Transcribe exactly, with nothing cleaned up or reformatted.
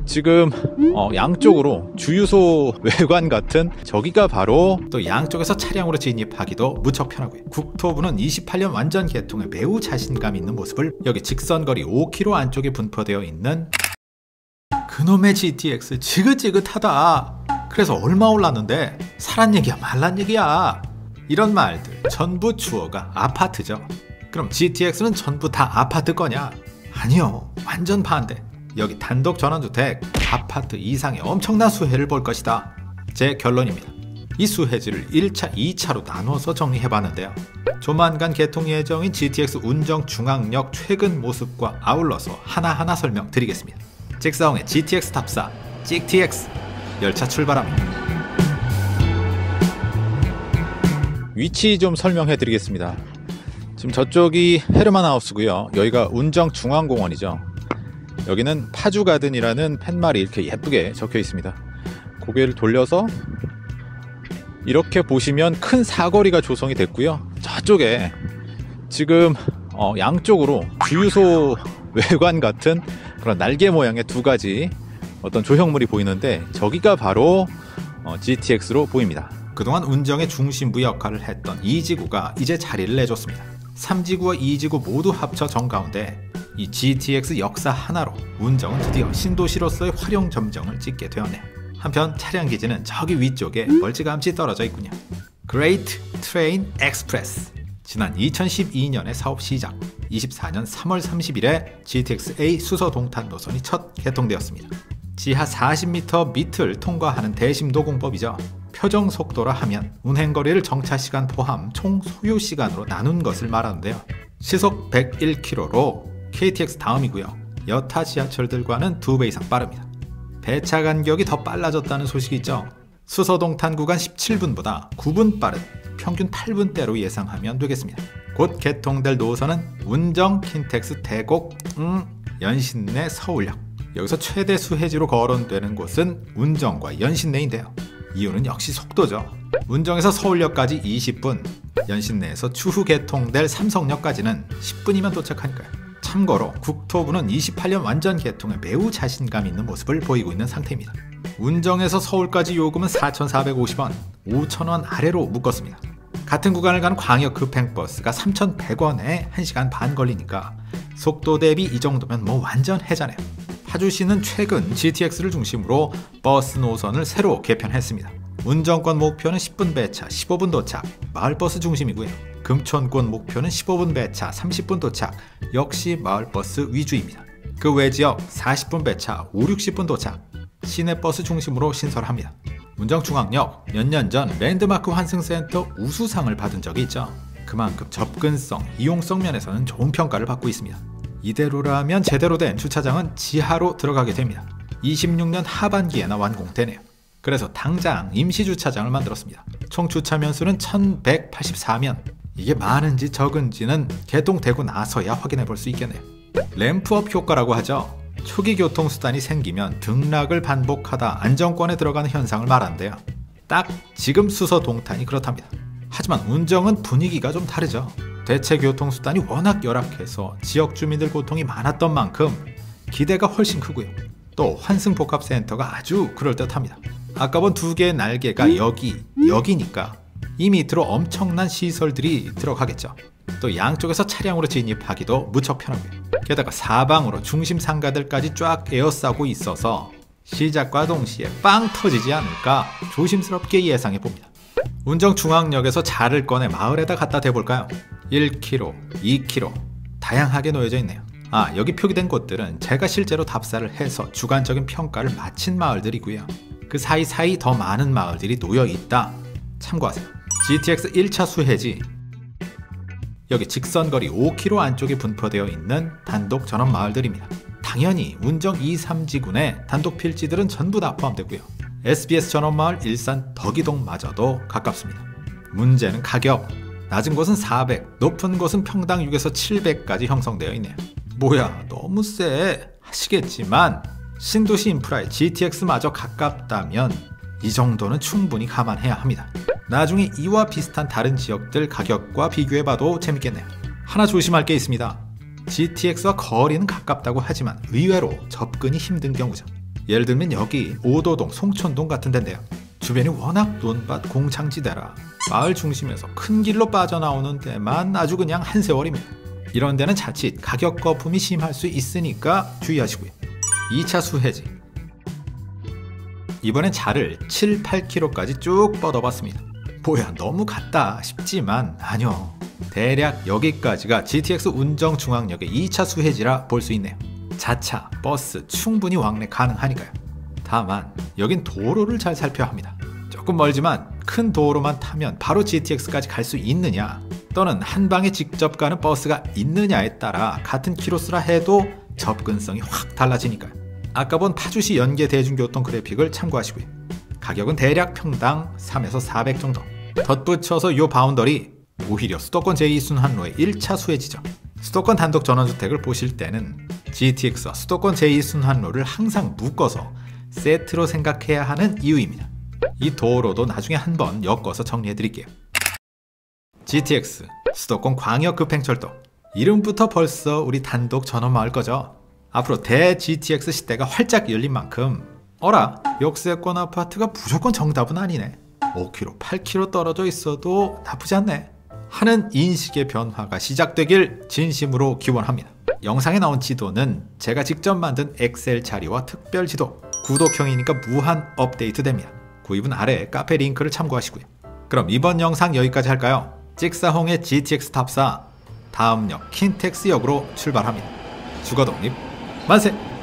지금 어, 양쪽으로 주유소 외관 같은 저기가 바로 또 양쪽에서 차량으로 진입하기도 무척 편하고요. 국토부는 이십팔 년 완전 개통에 매우 자신감 있는 모습을 여기 직선거리 오 킬로미터 안쪽에 분포되어 있는 그놈의 지티엑스 지긋지긋하다. 그래서 얼마 올랐는데 사란 얘기야 말란 얘기야. 이런 말들 전부 주어가 아파트죠. 그럼 지티엑스는 전부 다 아파트 거냐? 아니요, 완전 반대. 여기 단독 전원주택 아파트 이상의 엄청난 수혜를 볼 것이다. 제 결론입니다. 이 수혜지를 일 차, 이 차로 나눠서 정리해봤는데요. 조만간 개통 예정인 지티엑스 운정 중앙역 최근 모습과 아울러서 하나하나 설명드리겠습니다. 직사홍의 지티엑스 탑사 찍티엑스 열차 출발합니다. 위치 좀 설명해 드리겠습니다. 지금 저쪽이 헤르만 하우스고요. 여기가 운정 중앙공원이죠. 여기는 파주가든이라는 팻말이 이렇게 예쁘게 적혀 있습니다. 고개를 돌려서 이렇게 보시면 큰 사거리가 조성이 됐고요. 저쪽에 지금 어, 양쪽으로 주유소 외관 같은 그런 날개 모양의 두 가지 어떤 조형물이 보이는데 저기가 바로 어, 지티엑스로 보입니다. 그동안 운정의 중심부 역할을 했던 이 지구가 이제 자리를 내줬습니다. 삼 지구와 이 지구 모두 합쳐 정가운데 이 지티엑스 역사 하나로 운정은 드디어 신도시로서의 활용 점정을 찍게 되었네요. 한편 차량 기지는 저기 위쪽에 멀찌감치 떨어져 있군요. Great Train Express. 지난 이천십이 년에 사업 시작, 이십사 년 삼월 삼십일에 지티엑스-A 수서 동탄 노선이 첫 개통되었습니다. 지하 사십 미터 밑을 통과하는 대심도 공법이죠. 표정 속도라 하면 운행거리를 정차시간 포함 총 소요시간으로 나눈 것을 말하는데요. 시속 백일 킬로미터로 케이티엑스 다음이고요. 여타 지하철들과는 두 배 이상 빠릅니다. 배차 간격이 더 빨라졌다는 소식이 있죠. 수서동탄 구간 십칠 분보다 구 분 빠른 평균 팔 분대로 예상하면 되겠습니다. 곧 개통될 노선은 운정, 킨텍스, 대곡, 음, 연신내, 서울역. 여기서 최대 수혜지로 거론되는 곳은 운정과 연신내인데요. 이유는 역시 속도죠. 운정에서 서울역까지 이십 분, 연신내에서 추후 개통될 삼성역까지는 십 분이면 도착하니까요. 참고로 국토부는 이십팔 년 완전 개통에 매우 자신감 있는 모습을 보이고 있는 상태입니다. 운정에서 서울까지 요금은 사천사백오십 원, 오천 원 아래로 묶었습니다. 같은 구간을 가는 광역 급행버스가 삼천백 원에 한 시간 반 걸리니까 속도 대비 이 정도면 뭐 완전 해자네요. 파주시는 최근 지티엑스를 중심으로 버스 노선을 새로 개편했습니다. 운정권 목표는 십 분 배차, 십오 분 도착, 마을버스 중심이고요. 금천권 목표는 십오 분 배차, 삼십 분 도착, 역시 마을버스 위주입니다. 그 외 지역 사십 분 배차, 오, 육십 분 도착, 시내버스 중심으로 신설합니다. 운정중앙역 몇 년 전 랜드마크 환승센터 우수상을 받은 적이 있죠. 그만큼 접근성, 이용성 면에서는 좋은 평가를 받고 있습니다. 이대로라면 제대로 된 주차장은 지하로 들어가게 됩니다. 이십육 년 하반기에나 완공되네요. 그래서 당장 임시주차장을 만들었습니다. 총 주차면수는 천백팔십사 면. 이게 많은지 적은지는 개통되고 나서야 확인해 볼 수 있겠네요. 램프업 효과라고 하죠. 초기 교통수단이 생기면 등락을 반복하다 안정권에 들어가는 현상을 말하는데요. 딱 지금 수서 동탄이 그렇답니다. 하지만 운정은 분위기가 좀 다르죠. 대체 교통수단이 워낙 열악해서 지역 주민들 고통이 많았던 만큼 기대가 훨씬 크고요. 또 환승복합센터가 아주 그럴듯합니다. 아까 본 두 개의 날개가 여기, 여기니까 이 밑으로 엄청난 시설들이 들어가겠죠. 또 양쪽에서 차량으로 진입하기도 무척 편하고요. 게다가 사방으로 중심 상가들까지 쫙 에어싸고 있어서 시작과 동시에 빵 터지지 않을까 조심스럽게 예상해 봅니다. 운정 중앙역에서 차를 꺼내 마을에다 갖다 대볼까요? 일 킬로미터, 이 킬로미터 다양하게 놓여져 있네요. 아, 여기 표기된 곳들은 제가 실제로 답사를 해서 주관적인 평가를 마친 마을들이고요. 그 사이사이 더 많은 마을들이 놓여 있다. 참고하세요. 지티엑스 일 차 수혜지 여기 직선거리 오 킬로미터 안쪽에 분포되어 있는 단독 전원 마을들입니다. 당연히 운정 이, 삼 지군의 단독 필지들은 전부 다 포함되고요. 에스비에스 전원마을 일산 덕이동마저도 가깝습니다. 문제는 가격. 낮은 곳은 사백, 높은 곳은 평당 육에서 칠백까지 형성되어 있네요. 뭐야 너무 쎄 하시겠지만 신도시 인프라에 지티엑스마저 가깝다면 이 정도는 충분히 감안해야 합니다. 나중에 이와 비슷한 다른 지역들 가격과 비교해봐도 재밌겠네요. 하나 조심할 게 있습니다. 지티엑스와 거리는 가깝다고 하지만 의외로 접근이 힘든 경우죠. 예를 들면 여기 오도동, 송촌동 같은 데인데요. 주변이 워낙 논밭 공창지대라 마을 중심에서 큰 길로 빠져나오는 데만 아주 그냥 한 세월입니다. 이런 데는 자칫 가격 거품이 심할 수 있으니까 주의하시고요. 이 차 수해지. 이번엔 자를 칠, 팔 킬로미터까지 쭉 뻗어봤습니다. 뭐야 너무 같다 싶지만 아니요. 대략 여기까지가 지티엑스 운정중앙역의 이 차 수해지라 볼 수 있네요. 자차, 버스 충분히 왕래 가능하니까요. 다만 여긴 도로를 잘 살펴야 합니다. 조금 멀지만 큰 도로만 타면 바로 지티엑스까지 갈 수 있느냐 또는 한 방에 직접 가는 버스가 있느냐에 따라 같은 키로수라 해도 접근성이 확 달라지니까요. 아까 본 파주시 연계 대중교통 그래픽을 참고하시고요. 가격은 대략 평당 삼에서 사백 정도. 덧붙여서 요 바운더리 오히려 수도권 제이 순환로의 일 차 수혜지죠. 수도권 단독 전원주택을 보실 때는 지티엑스와 수도권 제이 순환로를 항상 묶어서 세트로 생각해야 하는 이유입니다. 이 도로도 나중에 한번 엮어서 정리해드릴게요. 지티엑스 수도권 광역급행철도. 이름부터 벌써 우리 단독 전원 마을 거죠. 앞으로 대 지티엑스 시대가 활짝 열린 만큼 어라 역세권 아파트가 무조건 정답은 아니네. 오 킬로미터, 팔 킬로미터 떨어져 있어도 나쁘지 않네 하는 인식의 변화가 시작되길 진심으로 기원합니다. 영상에 나온 지도는 제가 직접 만든 엑셀 자료와 특별 지도, 구독형이니까 무한 업데이트 됩니다. 구입은 아래 카페 링크를 참고하시고요. 그럼 이번 영상 여기까지 할까요? 찍사홍의 지티엑스 탑사, 다음 역 킨텍스역으로 출발합니다. 주거독립 만세!